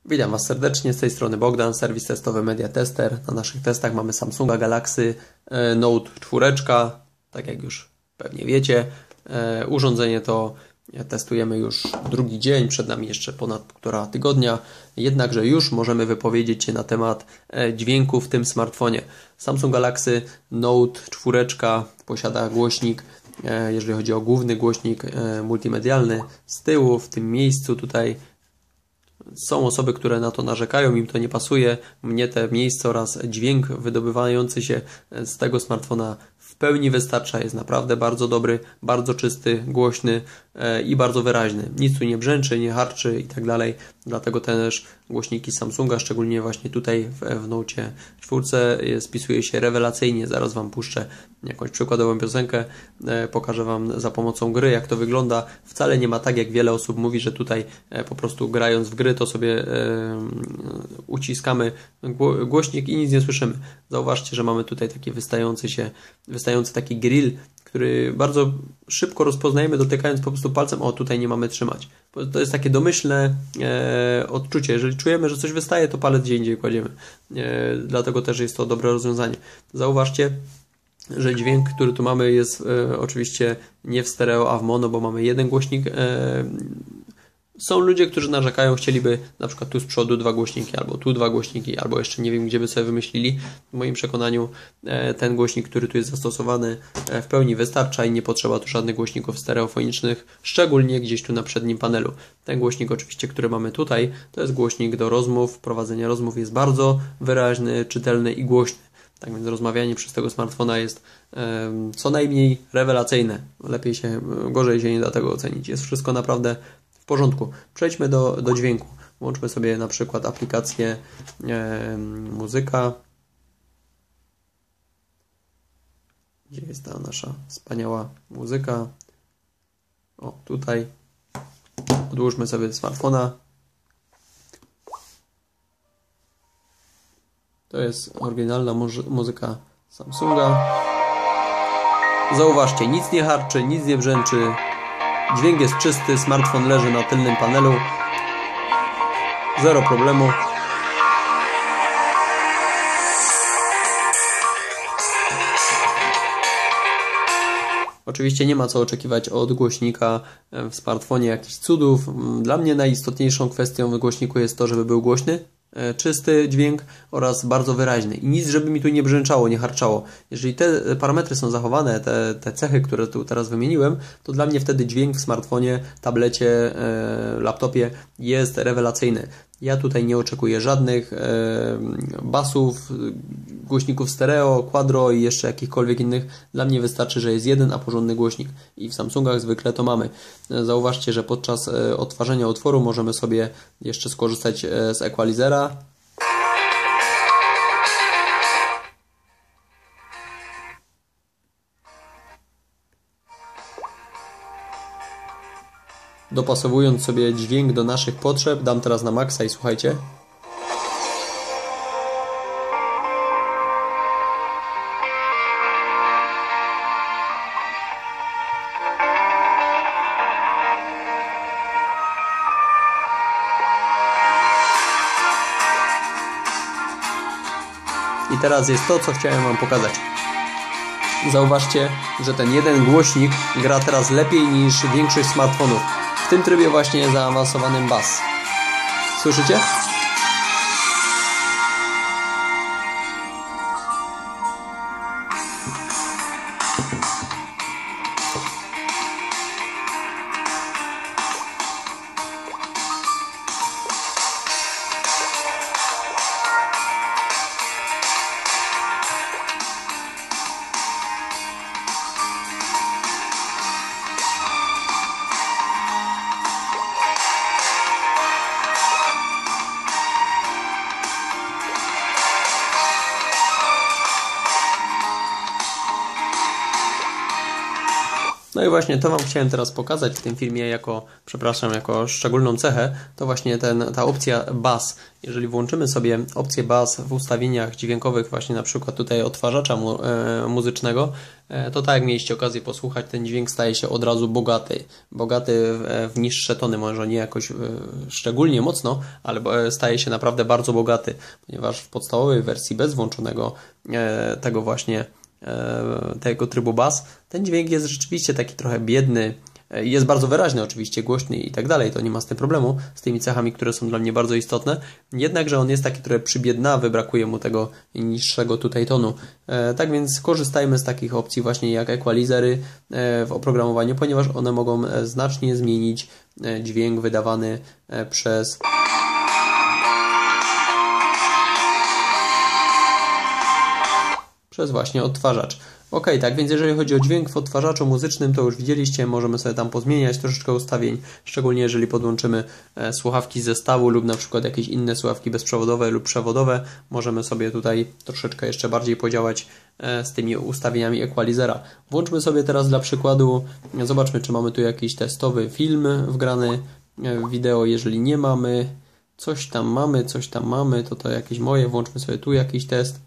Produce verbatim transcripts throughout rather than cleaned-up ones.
Witam Was serdecznie, z tej strony Bogdan, serwis testowy Media Tester. Na naszych testach mamy Samsunga Galaxy Note cztery, tak jak już pewnie wiecie. Urządzenie to testujemy już drugi dzień, przed nami jeszcze ponad półtora tygodnia. Jednakże już możemy wypowiedzieć się na temat dźwięku w tym smartfonie. Samsung Galaxy Note cztery posiada głośnik, jeżeli chodzi o główny głośnik multimedialny, z tyłu, w tym miejscu tutaj. Są osoby, które na to narzekają, im to nie pasuje. Mnie te miejsce oraz dźwięk wydobywający się z tego smartfona w pełni wystarcza. Jest naprawdę bardzo dobry, bardzo czysty, głośny i bardzo wyraźny. Nic tu nie brzęczy, nie harczy i tak dalej. Dlatego też głośniki Samsunga, szczególnie właśnie tutaj w, w Note cztery, spisuje się rewelacyjnie. Zaraz Wam puszczę jakąś przykładową piosenkę. Pokażę Wam za pomocą gry, jak to wygląda. Wcale nie ma tak, jak wiele osób mówi, że tutaj po prostu grając w gry to sobie uciskamy głośnik i nic nie słyszymy. Zauważcie, że mamy tutaj taki wystający się, wystający taki grill, który bardzo szybko rozpoznajemy, dotykając po prostu palcem. O, tutaj nie mamy trzymać. To jest takie domyślne e, odczucie. Jeżeli czujemy, że coś wystaje, to palec gdzie indziej kładziemy. E, dlatego też jest to dobre rozwiązanie. Zauważcie, że dźwięk, który tu mamy, jest e, oczywiście nie w stereo, a w mono, bo mamy jeden głośnik. E, Są ludzie, którzy narzekają, chcieliby na przykład tu z przodu dwa głośniki, albo tu dwa głośniki, albo jeszcze nie wiem, gdzie by sobie wymyślili. W moim przekonaniu ten głośnik, który tu jest zastosowany, w pełni wystarcza i nie potrzeba tu żadnych głośników stereofonicznych, szczególnie gdzieś tu na przednim panelu. Ten głośnik oczywiście, który mamy tutaj, to jest głośnik do rozmów. Prowadzenie rozmów jest bardzo wyraźny, czytelny i głośny. Tak więc rozmawianie przez tego smartfona jest um, co najmniej rewelacyjne. Lepiej się, gorzej się nie da tego ocenić. Jest wszystko naprawdę w porządku. Przejdźmy do, do dźwięku. Włączmy sobie na przykład aplikację e, muzyka. Gdzie jest ta nasza wspaniała muzyka? O, tutaj. Odłóżmy sobie smartfona. To jest oryginalna muzyka Samsunga. Zauważcie, nic nie harczy, nic nie brzęczy. Dźwięk jest czysty, smartfon leży na tylnym panelu. Zero problemu. Oczywiście nie ma co oczekiwać od głośnika w smartfonie jakichś cudów. Dla mnie najistotniejszą kwestią w głośniku jest to, żeby był głośny, czysty dźwięk oraz bardzo wyraźny. I nic, żeby mi tu nie brzęczało, nie harczało. Jeżeli te parametry są zachowane, te, te cechy, które tu teraz wymieniłem, to dla mnie wtedy dźwięk w smartfonie, tablecie, e, laptopie jest rewelacyjny. Ja tutaj nie oczekuję żadnych e, basów, głośników stereo, quadro i jeszcze jakichkolwiek innych. Dla mnie wystarczy, że jest jeden, a porządny głośnik. I w Samsungach zwykle to mamy. Zauważcie, że podczas e, odtwarzania utworu możemy sobie jeszcze skorzystać e, z equalizera. Dopasowując sobie dźwięk do naszych potrzeb. Dam teraz na maksa i słuchajcie. I teraz jest to, co chciałem Wam pokazać. Zauważcie, że ten jeden głośnik gra teraz lepiej niż większość smartfonów. W tym trybie właśnie zaawansowanym bass. Słyszycie? No i właśnie to Wam chciałem teraz pokazać w tym filmie jako, przepraszam, jako szczególną cechę, to właśnie ten, ta opcja bass. Jeżeli włączymy sobie opcję bass w ustawieniach dźwiękowych, właśnie na przykład tutaj odtwarzacza mu, e, muzycznego, e, to tak jak mieliście okazję posłuchać, ten dźwięk staje się od razu bogaty. Bogaty w, w niższe tony, może nie jakoś e, szczególnie mocno, ale staje się naprawdę bardzo bogaty, ponieważ w podstawowej wersji bez włączonego e, tego właśnie tego trybu bass, ten dźwięk jest rzeczywiście taki trochę biedny, jest bardzo wyraźny oczywiście, głośny i tak dalej, to nie ma z tym problemu, z tymi cechami, które są dla mnie bardzo istotne, jednakże on jest taki trochę przybiednawy, brakuje mu tego niższego tutaj tonu. Tak więc korzystajmy z takich opcji właśnie jak equalizery w oprogramowaniu, ponieważ one mogą znacznie zmienić dźwięk wydawany przez przez właśnie odtwarzacz. Ok, tak więc jeżeli chodzi o dźwięk w odtwarzaczu muzycznym, to już widzieliście, możemy sobie tam pozmieniać troszeczkę ustawień, szczególnie jeżeli podłączymy e, słuchawki z zestawu lub na przykład jakieś inne słuchawki bezprzewodowe lub przewodowe, możemy sobie tutaj troszeczkę jeszcze bardziej podziałać e, z tymi ustawieniami equalizera. Włączmy sobie teraz dla przykładu, zobaczmy, czy mamy tu jakiś testowy film wgrany, e, wideo, jeżeli nie mamy, coś tam mamy, coś tam mamy, to to jakieś moje, włączmy sobie tu jakiś test.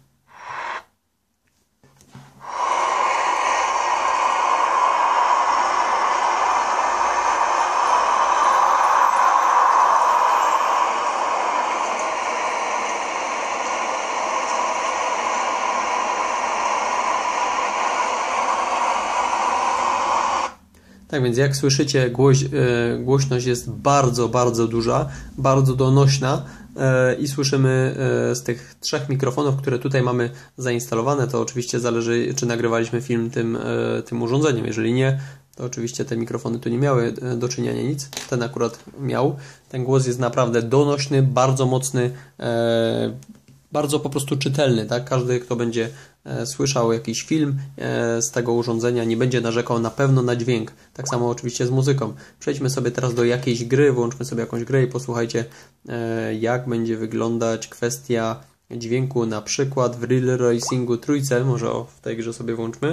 Tak więc jak słyszycie, głoś, e, głośność jest bardzo, bardzo duża, bardzo donośna e, i słyszymy e, z tych trzech mikrofonów, które tutaj mamy zainstalowane, to oczywiście zależy, czy nagrywaliśmy film tym, e, tym urządzeniem. Jeżeli nie, to oczywiście te mikrofony tu nie miały do czynienia nic. Ten akurat miał. Ten głos jest naprawdę donośny, bardzo mocny, e, bardzo po prostu czytelny, tak? Każdy, kto będzie e, słyszał jakiś film e, z tego urządzenia, nie będzie narzekał na pewno na dźwięk. Tak samo oczywiście z muzyką. Przejdźmy sobie teraz do jakiejś gry, włączmy sobie jakąś grę i posłuchajcie, e, jak będzie wyglądać kwestia dźwięku, na przykład w Real Racingu trójce. Może o, w tej grze sobie włączmy.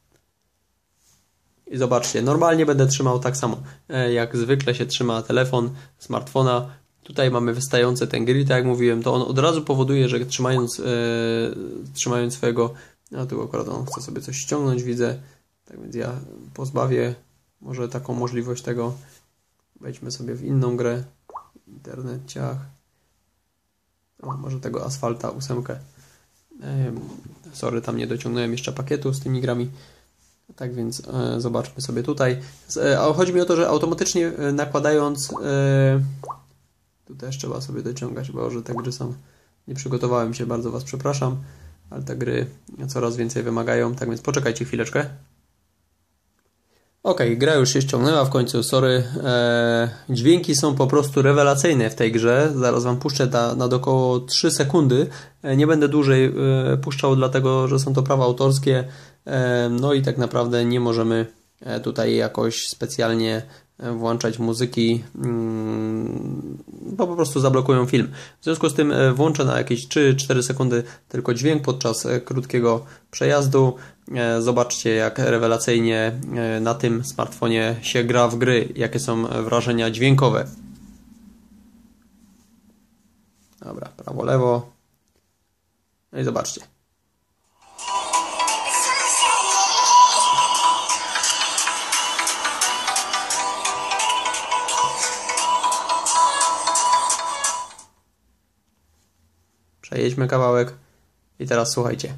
I zobaczcie, normalnie będę trzymał tak samo, e, jak zwykle się trzyma telefon, smartfona. Tutaj mamy wystający ten grid, tak jak mówiłem, to on od razu powoduje, że trzymając, e, trzymając swojego, a tu akurat on chce sobie coś ściągnąć, widzę, tak więc ja pozbawię może taką możliwość tego, wejdźmy sobie w inną grę, internet, ciach, o, może tego Asfalta ósemkę, e, sorry, tam nie dociągnąłem jeszcze pakietu z tymi grami. Tak więc e, zobaczmy sobie tutaj, e, chodzi mi o to, że automatycznie e, nakładając e, tu też trzeba sobie dociągać, bo że te gry są... Nie przygotowałem się, bardzo Was przepraszam, ale te gry coraz więcej wymagają, tak więc poczekajcie chwileczkę. Ok, gra już się ściągnęła w końcu, sorry. Eee, dźwięki są po prostu rewelacyjne w tej grze. Zaraz Wam puszczę na, na około trzy sekundy. E, nie będę dłużej e, puszczał, dlatego że są to prawa autorskie. E, no i tak naprawdę nie możemy e, tutaj jakoś specjalnie włączać muzyki, bo po prostu zablokują film. W związku z tym włączę na jakieś trzy cztery sekundy tylko dźwięk podczas krótkiego przejazdu. Zobaczcie, jak rewelacyjnie na tym smartfonie się gra w gry, jakie są wrażenia dźwiękowe. Dobra, prawo, lewo. No i zobaczcie. Przejedźmy kawałek i teraz słuchajcie.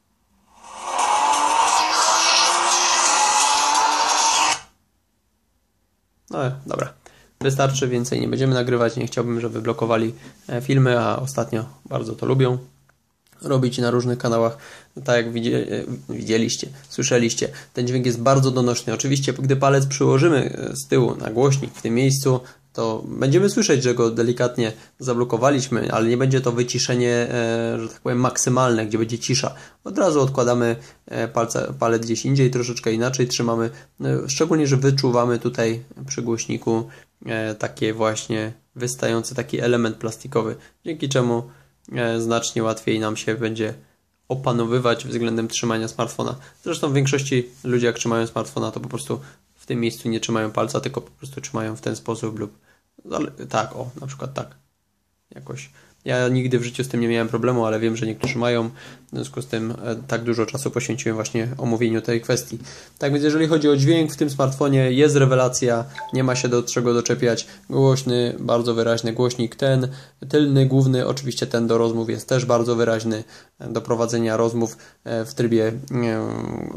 No dobra, wystarczy, więcej nie będziemy nagrywać, nie chciałbym, żeby blokowali filmy, a ostatnio bardzo to lubią robić na różnych kanałach, tak jak widzieliście, słyszeliście. Ten dźwięk jest bardzo donośny. Oczywiście, gdy palec przyłożymy z tyłu na głośnik w tym miejscu, to będziemy słyszeć, że go delikatnie zablokowaliśmy, ale nie będzie to wyciszenie, że tak powiem, maksymalne, gdzie będzie cisza. Od razu odkładamy palce, palec gdzieś indziej, troszeczkę inaczej trzymamy, szczególnie, że wyczuwamy tutaj przy głośniku takie właśnie wystający taki element plastikowy, dzięki czemu znacznie łatwiej nam się będzie opanowywać względem trzymania smartfona. Zresztą w większości ludzie jak trzymają smartfona, to po prostu w tym miejscu nie trzymają palca, tylko po prostu trzymają w ten sposób lub ale, tak, o, na przykład tak. Jakoś. Ja nigdy w życiu z tym nie miałem problemu, ale wiem, że niektórzy mają. W związku z tym e, tak dużo czasu poświęciłem właśnie omówieniu tej kwestii. Tak więc jeżeli chodzi o dźwięk w tym smartfonie, jest rewelacja, nie ma się do czego doczepiać. Głośny, bardzo wyraźny głośnik ten, tylny, główny, oczywiście ten do rozmów jest też bardzo wyraźny, do prowadzenia rozmów e, w trybie e,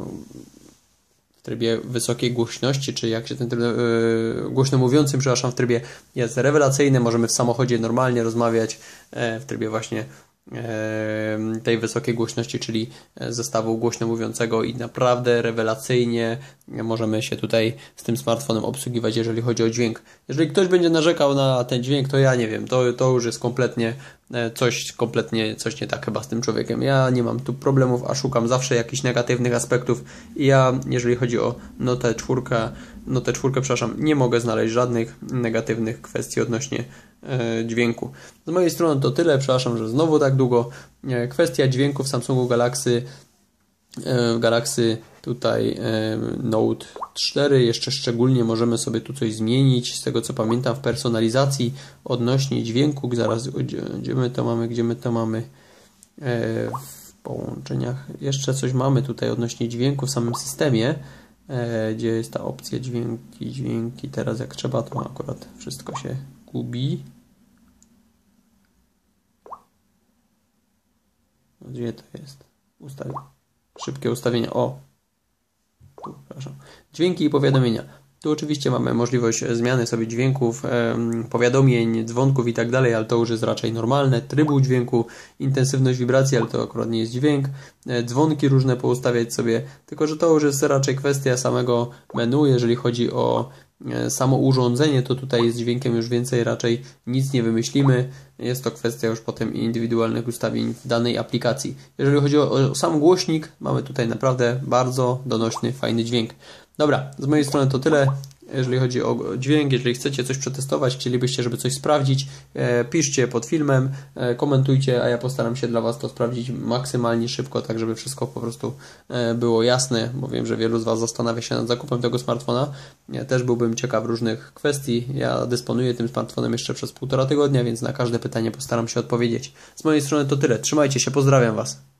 w trybie wysokiej głośności, czy jak się ten tryb, yy, głośno mówiącym, przepraszam, w trybie jest rewelacyjny, możemy w samochodzie normalnie rozmawiać yy, w trybie właśnie yy, tej wysokiej głośności, czyli zestawu głośno mówiącego i naprawdę rewelacyjnie możemy się tutaj z tym smartfonem obsługiwać, jeżeli chodzi o dźwięk. Jeżeli ktoś będzie narzekał na ten dźwięk, to ja nie wiem, to, to już jest kompletnie coś, kompletnie coś nie tak chyba z tym człowiekiem. Ja nie mam tu problemów, a szukam zawsze jakichś negatywnych aspektów i ja, jeżeli chodzi o notę czwórkę, notę czwórkę, przepraszam, nie mogę znaleźć żadnych negatywnych kwestii odnośnie e, dźwięku. Z mojej strony to tyle, przepraszam, że znowu tak długo. E, kwestia dźwięku w Samsungu Galaxy w Galaxy tutaj Note cztery, jeszcze szczególnie możemy sobie tu coś zmienić, z tego co pamiętam w personalizacji odnośnie dźwięku, zaraz gdzie my to mamy, gdzie my to mamy w połączeniach, jeszcze coś mamy tutaj odnośnie dźwięku w samym systemie, gdzie jest ta opcja dźwięki, dźwięki, teraz jak trzeba to akurat wszystko się gubi. Gdzie to jest? Ustawię. Szybkie ustawienia. O! Tu, przepraszam. Dźwięki i powiadomienia. Tu oczywiście mamy możliwość zmiany sobie dźwięków, em, powiadomień, dzwonków i tak dalej, ale to już jest raczej normalne. Trybu dźwięku, intensywność wibracji, ale to akurat nie jest dźwięk. E, dzwonki różne poustawiać sobie, tylko że to już jest raczej kwestia samego menu. Jeżeli chodzi o e, samo urządzenie, to tutaj z dźwiękiem już więcej raczej nic nie wymyślimy. Jest to kwestia już potem indywidualnych ustawień w danej aplikacji. Jeżeli chodzi o, o sam głośnik, mamy tutaj naprawdę bardzo donośny, fajny dźwięk. Dobra, z mojej strony to tyle. Jeżeli chodzi o dźwięk, jeżeli chcecie coś przetestować, chcielibyście, żeby coś sprawdzić, e, piszcie pod filmem, e, komentujcie, a ja postaram się dla Was to sprawdzić maksymalnie szybko, tak żeby wszystko po prostu e, było jasne, bo wiem, że wielu z Was zastanawia się nad zakupem tego smartfona. Ja też byłbym ciekaw różnych kwestii. Ja dysponuję tym smartfonem jeszcze przez półtora tygodnia, więc na każde pytanie postaram się odpowiedzieć. Z mojej strony to tyle. Trzymajcie się, pozdrawiam Was.